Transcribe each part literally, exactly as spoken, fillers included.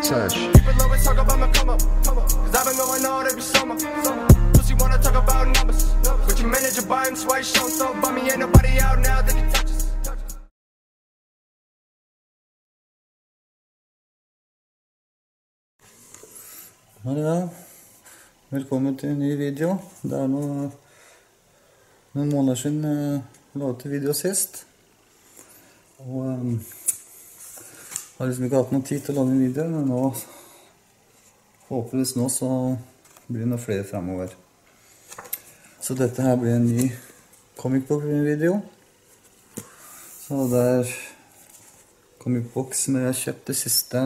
touch. People always talk about my come up, come up. Cause I've been going hard every summer. Pussy wanna talk about numbers. But your manager buy him twice, show so by me, ain't nobody out now that can touch us. Ja, velkommen til en ny video. Det er noe, noen måneder siden jeg la ut video sist. Og um, har liksom ikke hatt noen tid til å lage videoer, men nå, forhåpentligvis nå, så blir det noe flere fremover. Så dette her blir en ny comic book video. Så det er comic book som jeg har kjøpt det siste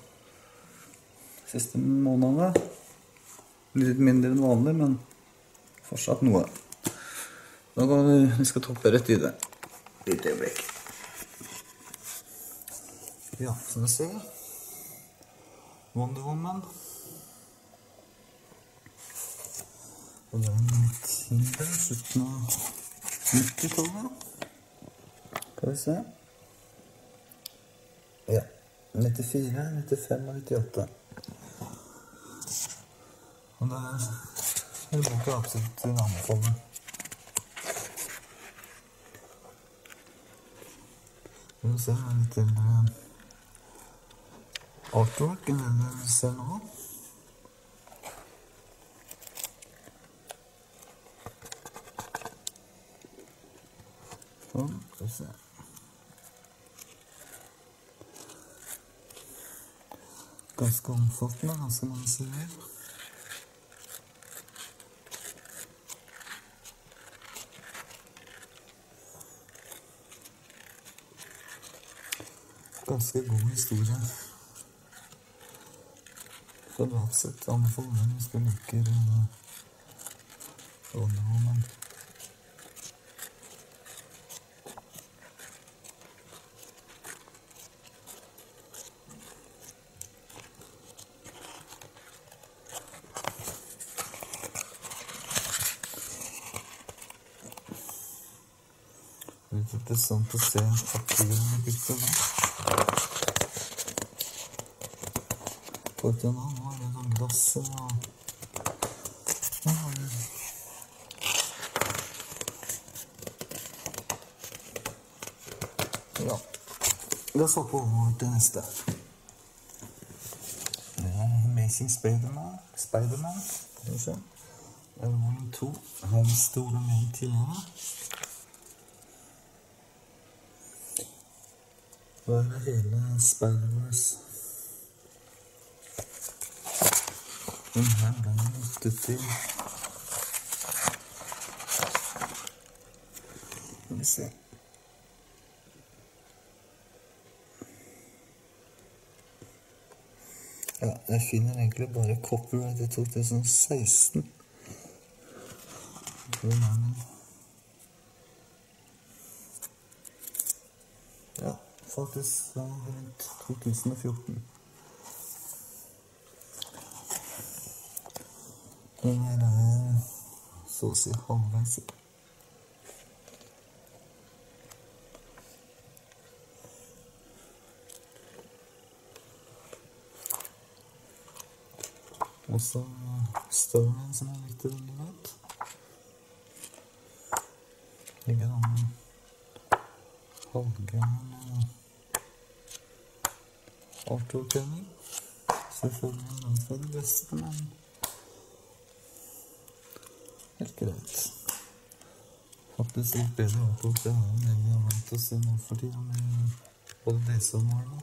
siste månedene. Litt mindre enn vanlig, men fortsatt noe. Da går vi, vi skal toppe rett i det. Litt øyeblikk. Ja, som vi ser. Wonder Woman. Og det er en Tinder, slutten av nittitallet. Skal vi se. Ja, nittifire, nittifem og nittiåtte. Og det er en bok jeg absolutt anbefaler. Vi vil se litt til artwork, enn det vi ser nå. Sånn, skal vi se. Ganske omfattende, ganske mange serier. Ganske god historie. Så det har sett anbefaler den hvis du liker Wonder Woman. Det er interessant å se papiren i bildet da. På et eller annet, nå er det sånn glass og... Ja, da så på over til neste. Det er Amazing Spider-Man, Spider-Man, det er volume to, her er det store med tidligere. Da er det hele Spider-Verse. Den her ble nyttet til. Skal vi se. Ja, jeg finner egentlig bare copyright i to tusen seksten. Ja, faktisk rundt to tusen fjorten. Den her er så å si halvveis. Og så storyen som jeg likte veldig godt. Ligger den halvgren artwork-penning. Selvfølgelig noe fra det beste, men helt greit. Faktisk litt bedre artwork det er enn jeg har vant å se nå for tiden med både disse og Marvel.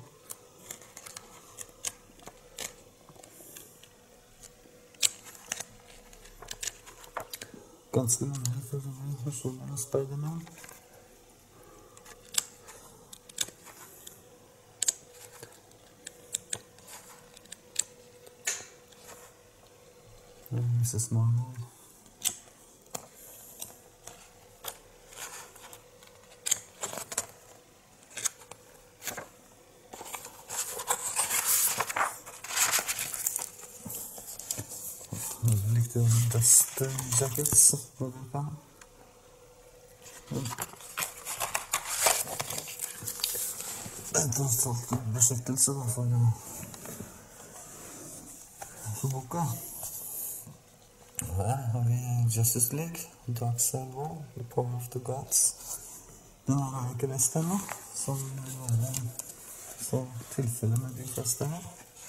Ganske mange forskjellige versjoner av Spider-Man. missus Marvel. Jeg likte den beste jackets på den kan. Det er en totalt beskyttelse da, for Marvel-boka. Her har vi Justice League, Dark Side War, The Power of the Gods. Den her har jeg ikke lest ennå, som vil være så tilfelle med de fleste her.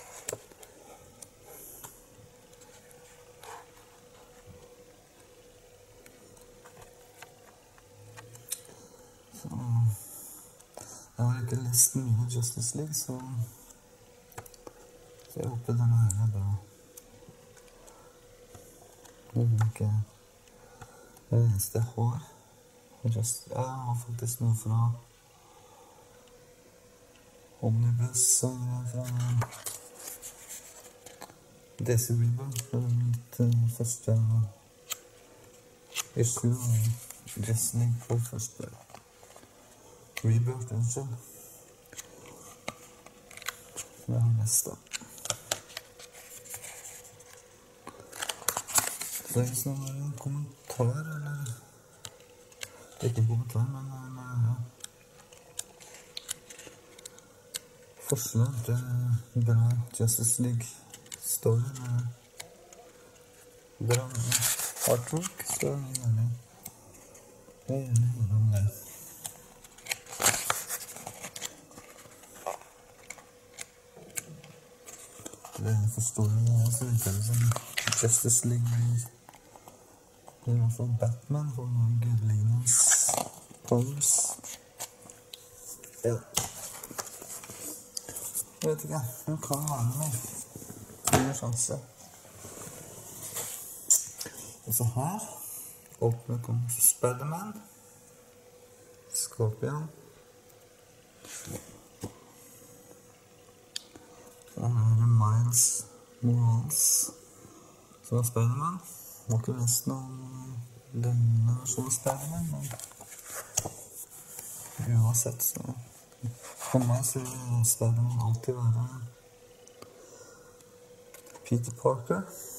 Så jeg har ikke lest mye Justice League, så, så jeg håper denne her er bra. Det er ikke det eneste jeg har. Just, jeg har faktisk noe fra Omnibus og fra D C Rebirth. Den første issue og Justice League på første Rebirth, unnskyld. Det er neste. Så hvis noen har en kommentar, eller ikke en kommentar, men en ja. forslag til bra Justice League-story med bra artwork, så er jeg gjerne jeg er gjerne hører om det. Det forstår jeg, så virker det som Justice League. Det er i hvert fall Batman for noen gudelignende powers. Ja. Jeg vet ikke, hun kan være med. Det er en sjanse. Og så her åpner kommer Spider-Man, Scorpion. Så her er det Miles Morales, som er Spider-Man. Jeg har ikke lest noe om denne versjonen Spider-Man, men uansett så for meg så vil Spider-Man alltid være Peter Parker.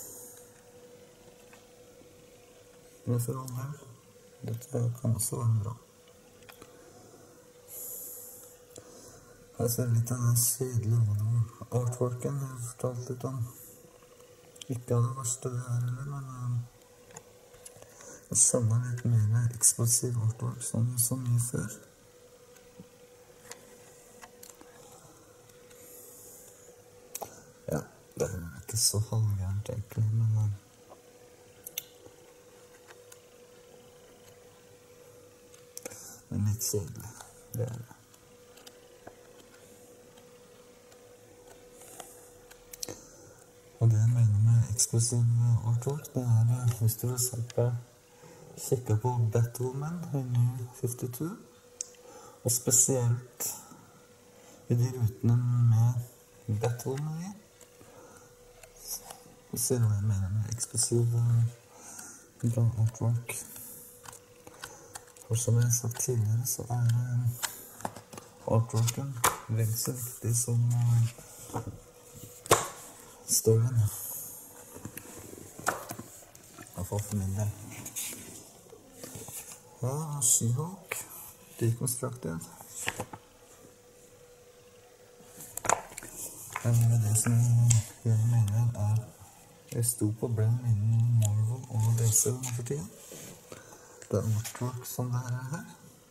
Men for alle her, dette kan også være bra. Her ser jeg litt av den kjedelige artworken jeg har fortalt litt om. Ikke av det verste det her heller, men jeg savner litt mer eksplosiv artwork, som så mye før. Ja, det er ikke så halvgærent egentlig, men men litt kjedelig, det er det. Og det jeg mener med eksplosiv artwork, det er hvis du for eksempel kikker på Batwoman i New femtito, og spesielt i de rutene med Batwoman i, så ser du hva jeg mener med eksplosiv bra artwork. Og som jeg har sagt tidligere, så er artworken vel så viktig som storyen, ja. I hvert fall for min del. Ja, She-Hulk, Deconstructed. Men det som jeg mener er, jeg sto på Brand innen Marvel og D C for tiden. Det er artwork som det er her.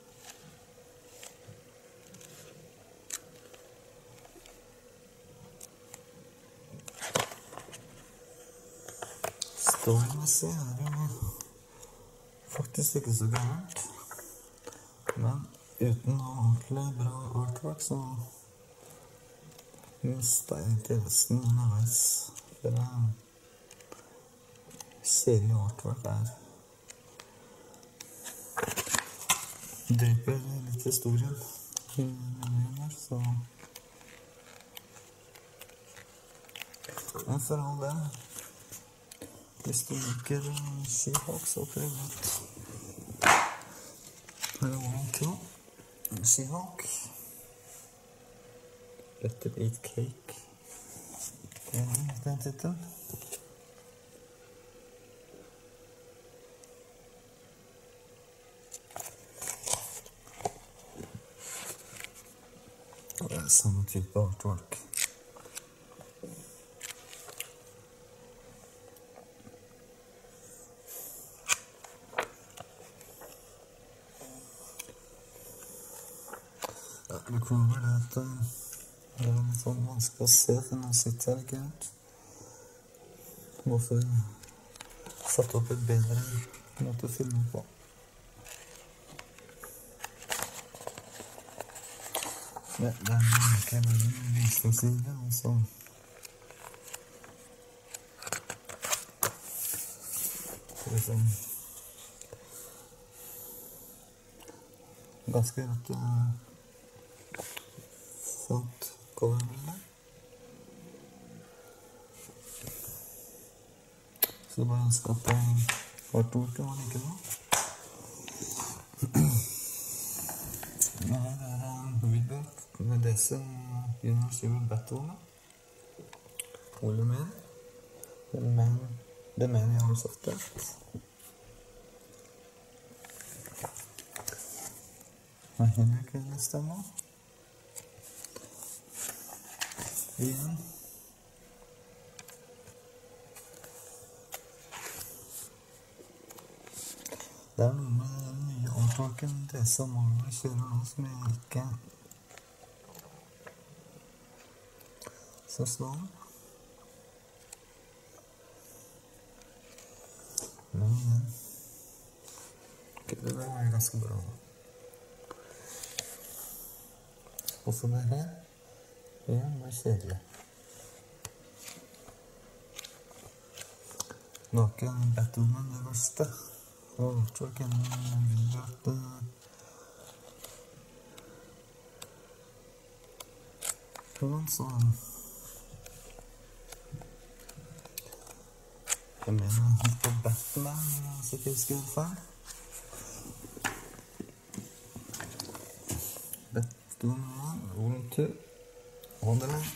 Storymessig er det jo faktisk ikke så gærent, men uten noe ordentlig bra artwork så mistet jeg interessen underveis. For serie artwork er dreper litt historien i menyen her, så men for all det, hvis du liker She-Hulk, så prøv ut. Her er One Kill, She-Hulk. Let It Eat Cake. Det er den titelen. Og det er samme type artwork. med Kroger er at det er litt sånn vanskelig å se, for nå sitter jeg ikke helt. Hvorfor satt opp et bedre måte å filme på. Det, det er ikke en visningsside, altså. Liksom ganske rett uh, sånt coverbilde. Så det bare ønsker at artworket var like bra. Nå her er en Reebok med disse Universal Battle Volume én. The Man, the Many Hours of Death. Her Henrik vil stemme. Igjen. Det er noe med den nye artworken det som mange kjører nå som jeg ikke så slår den. Men igjen. Okay, det der er ganske bra. Og så det her. Ja, det er kjedelig. Nå er ikke Batwoman det verste. Og artworken vil at sånn sånn jeg mener litt på Batman så ikke jeg husker det feil Batman Volume to Wonderland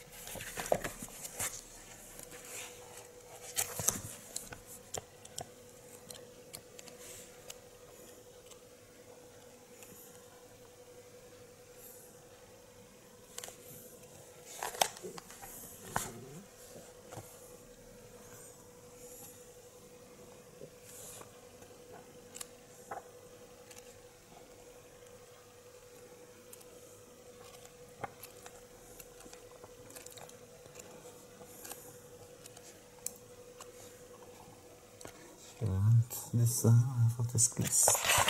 Disse har jeg faktisk lest.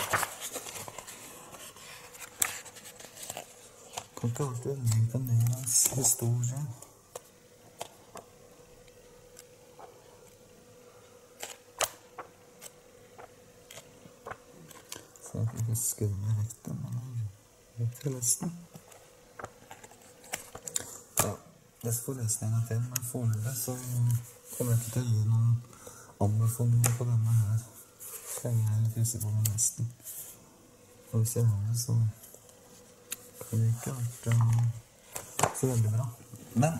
Kan ikke alltid legge ned hans historie. Så jeg kan ikke huske det riktig, men jeg vet ikke lest den. Ja, det får lese en gang til, men foreløpig så kommer jeg ikke til å gi noen anbefalinger på denne her. Jeg er litt usikker på nesten. Og hvis jeg har det, så kan det ikke vært uh, så veldig bra. Men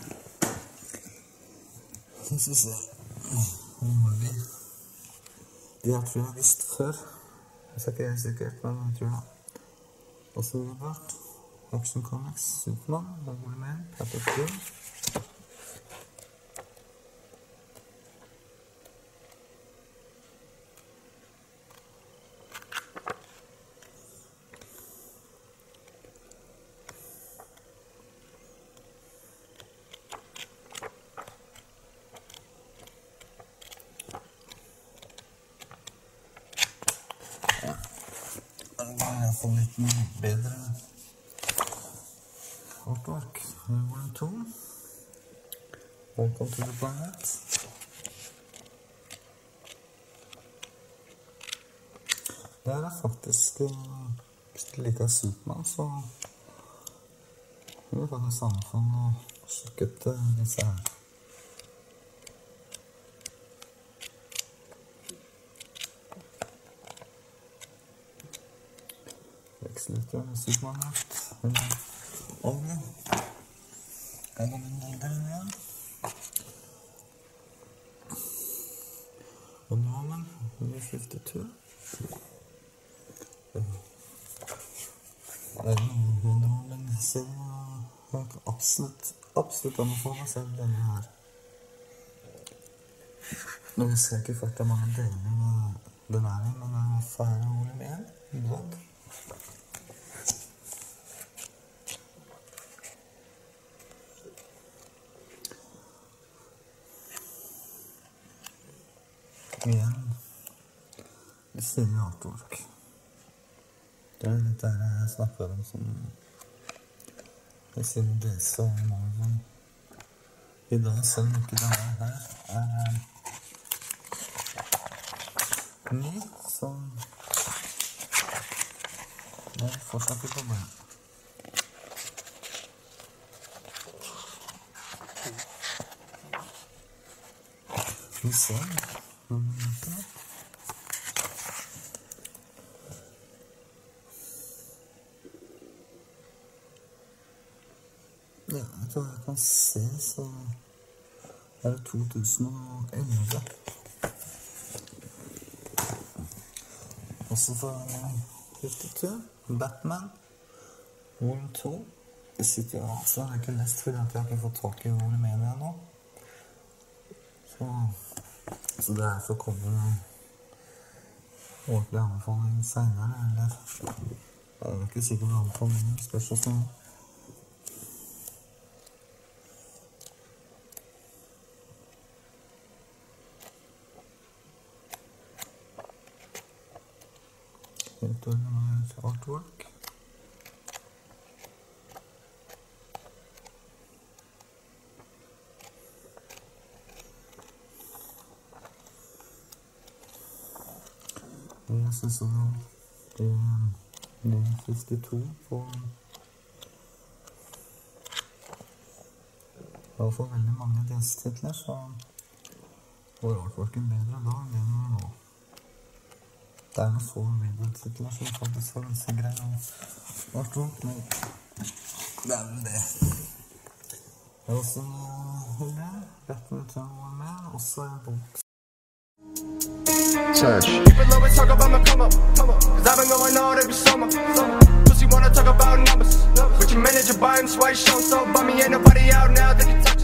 hvis vi ser hvor må vi de her tror jeg visst før. Jeg er ikke helt sikkert, men jeg tror det. Og så har det vært Action Comics, Superman, Volume én, Captain en litt bedre artwork. Volume to. Welcome to the planet. Det er faktisk, hvis du liker Superman, så vil jeg faktisk anbefale å sjekke ut disse her. Vekslet med Superman-art. Olje. Jeg går min egen inn igjen. Og Norman, Volume femtito. Det er noe Norman serien jeg kan absolutt, absolutt anbefale selv denne her. Nå husker jeg ikke faktisk hvor mange deler den er i, men den er ferdig Volume én. Blod. Igjen. Det ser jo artwork. Det er litt der jeg snakker om som jeg sier Jesse og Marvin. I dag, selv om ikke det er her, er ny, så det er fortsatt ikke problem. Vi ser noen minutter. Ja, jeg tror jeg kan se, så er det to tusen og elleve. Også for fifty-two, Batman, Volume to. Det sitter jo altså, jeg har ikke lest fordi jeg har ikke fått tak i Volume én ennå. Så, så det er for å komme ordentlig anbefaling senere, eller jeg er ikke sikker på anbefalingen, spørs og sånn. Helt ordinært artwork. Jeg synes også det er fifty-two på i hvert fall veldig mange av disse titler, så var artworken bedre da enn det den er nå. Det er noen få videotitler som faktisk har ganske greie artwork, men det er vel det. Det er også det, Batman Return med, også en bok. Search. People always talk about my come up, come up, cause I've been going all every summer, summer. Pussy wanna talk about numbers, but your manager buy him twice, show so bummy, ain't nobody out now that can talk.